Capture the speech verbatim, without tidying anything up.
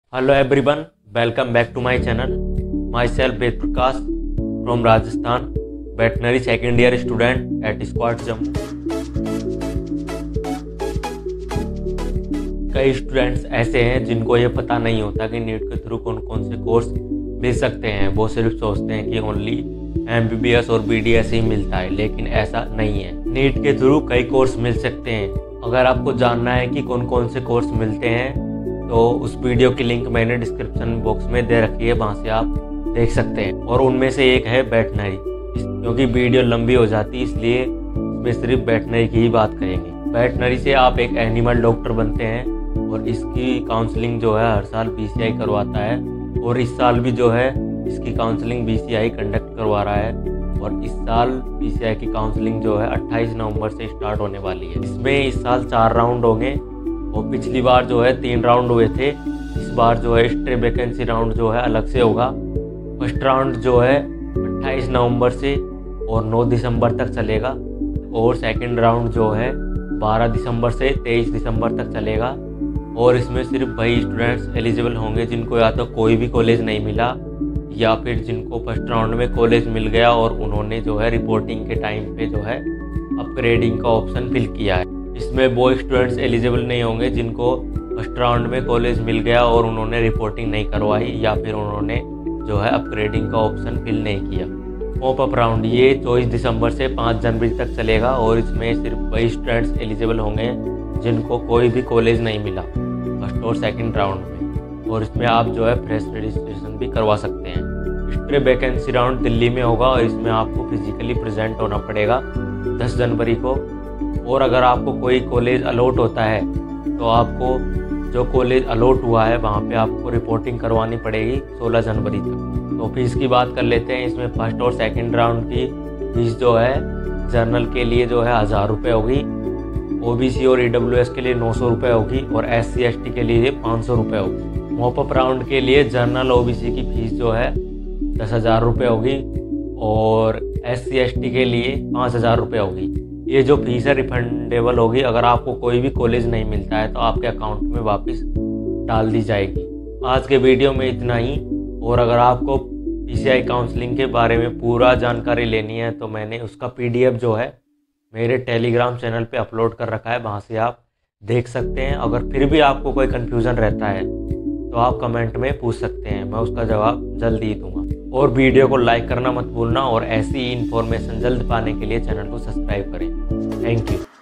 Hello everyone, welcome back to my channel. Myself Ved Prakash from Rajasthan, veterinary second year student at Squad Jammu. कई students ऐसे हैं जिनको ये पता नहीं होता कि नीट के थ्रू कौन कौन से कोर्स मिल सकते हैं। वो सिर्फ सोचते हैं कि only M B B S और बी डी एस ही मिलता है, लेकिन ऐसा नहीं है। नीट के थ्रू कई कोर्स मिल सकते हैं। अगर आपको जानना है कि कौन कौन से कोर्स मिलते हैं तो उस वीडियो की लिंक मैंने डिस्क्रिप्शन बॉक्स में दे रखी है, वहाँ से आप देख सकते हैं। और उनमें से एक है वेटनरी। क्योंकि वीडियो लंबी हो जाती है इसलिए इसमें सिर्फ वेटनरी की ही बात करेंगे। वेटनरी से आप एक एनिमल डॉक्टर बनते हैं और इसकी काउंसलिंग जो है हर साल बी सी आई करवाता है, और इस साल भी जो है इसकी counselling B C I conduct करवा रहा है। और इस साल बी सी आई की काउंसलिंग जो है अट्ठाईस नवंबर से स्टार्ट होने वाली है। इसमें इस साल चार राउंड होंगे और पिछली बार जो है तीन राउंड हुए थे। इस बार जो है स्ट्रे वैकेंसी राउंड जो है अलग से होगा। फर्स्ट राउंड जो है अट्ठाईस नवंबर से और नौ दिसंबर तक चलेगा, और सेकंड राउंड जो है बारह दिसंबर से तेईस दिसंबर तक चलेगा। और इसमें सिर्फ वही स्टूडेंट्स एलिजिबल होंगे जिनको या तो कोई भी कॉलेज नहीं मिला या फिर जिनको फर्स्ट राउंड में कॉलेज मिल गया और उन्होंने जो है रिपोर्टिंग के टाइम पे जो है अपग्रेडिंग का ऑप्शन फिल किया है। इसमें वो स्टूडेंट्स एलिजिबल नहीं होंगे जिनको फर्स्ट राउंड में कॉलेज मिल गया और उन्होंने रिपोर्टिंग नहीं करवाई या फिर उन्होंने जो है अपग्रेडिंग का ऑप्शन फिल नहीं किया। पॉप अप राउंड ये चौबीस दिसंबर से पाँच जनवरी तक चलेगा, और इसमें सिर्फ वही स्टूडेंट्स एलिजिबल होंगे जिनको कोई भी कॉलेज नहीं मिला फर्स्ट और सेकंड राउंड में, और इसमें आप जो है फ्रेश रजिस्ट्रेशन भी करवा सकते हैं। स्ट्रे वैकेंसी राउंड दिल्ली में होगा और इसमें आपको फिजिकली प्रेजेंट होना पड़ेगा दस जनवरी को। और अगर आपको कोई कॉलेज अलॉट होता है तो आपको जो कॉलेज अलॉट हुआ है वहाँ पे आपको रिपोर्टिंग करवानी पड़ेगी सोलह जनवरी तक। तो फीस की बात कर लेते हैं। इसमें फर्स्ट और सेकंड राउंड की फीस जो है जर्नल के लिए जो है हज़ार रुपये होगी, ओ बी सी और ई डब्ल्यू एस के लिए नौ सौ रुपये होगी, और एस सी एस टी के लिए पाँच सौ रुपये होगी। मॉप अप राउंड के लिए जर्नल ओ बी सी की फ़ीस जो है दस हज़ार रुपये होगी, और एस सी एस टी के लिए पाँच हज़ार रुपये होगी। ये जो फीस है रिफंडेबल होगी। अगर आपको कोई भी कॉलेज नहीं मिलता है तो आपके अकाउंट में वापस डाल दी जाएगी। आज के वीडियो में इतना ही, और अगर आपको पी सी आई काउंसलिंग के बारे में पूरा जानकारी लेनी है तो मैंने उसका पी डी एफ जो है मेरे टेलीग्राम चैनल पे अपलोड कर रखा है, वहाँ से आप देख सकते हैं। अगर फिर भी आपको कोई कन्फ्यूज़न रहता है तो आप कमेंट में पूछ सकते हैं, मैं उसका जवाब जल्द ही दूंगा। और वीडियो को लाइक करना मत भूलना, और ऐसी ही इन्फॉर्मेशन जल्द पाने के लिए चैनल को सब्सक्राइब करें। Thank you.